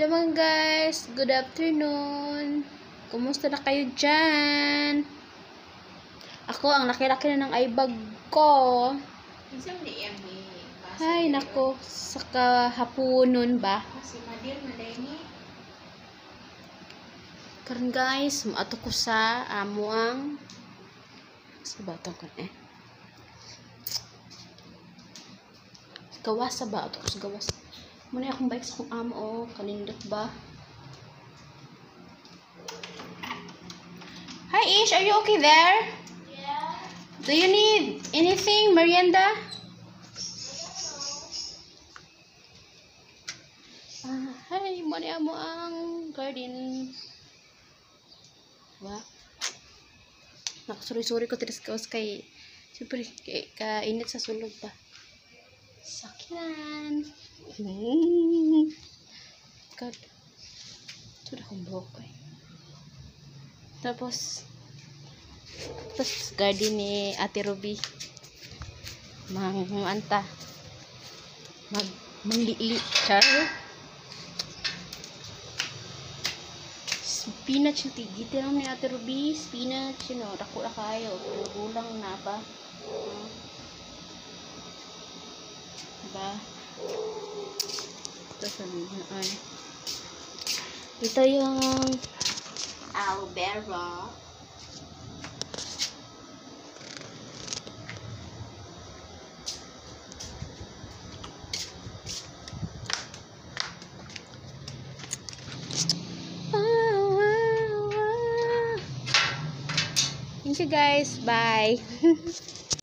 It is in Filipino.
Hello mga guys, good afternoon. Kumusta na kayo dyan? Ako, ang laki-laki na ng eyebag ko. Ay, nako, sa kahaponon ba? Karon guys, maato ko sa amo ang sa batong ko gawas sa ba? Ato ko sa gawas. Muna akong bike sa akong amo, kanindot ba? Hi Ish, are you okay there? Yeah. Do you need anything, merienda? Hi, muna amo ang garden. Ba? Nakasuri-suri ko tiris kaos kay siyempre kainit sa sulod pa. Sakinan. God. Sudah akong buhok ko eh. Tapos garden ni Ate Ruby. Manglili. Char. Spinach yung tigiti lang ni Ate Ruby. Spinach, you know, dako na kayo. Gulang na ba? Diba? Ito sabihin ay. Ito yung aloe vera. Thank you guys. Bye.